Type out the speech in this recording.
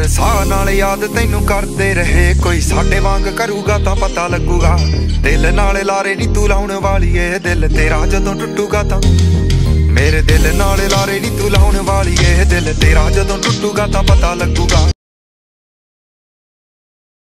हर साह नाल याद तैनू करते रहे, कोई साडे वांग करूगा तां पता लगूगा। दिल नाल लारे नी तू लाउण वाली ए, दिल तेरा जदों टुटूगा तां मेरे दिल नाल लारे नी तू लाउण वाली ए, दिल तेरा जदों टुटूगा तां पता लगूगा।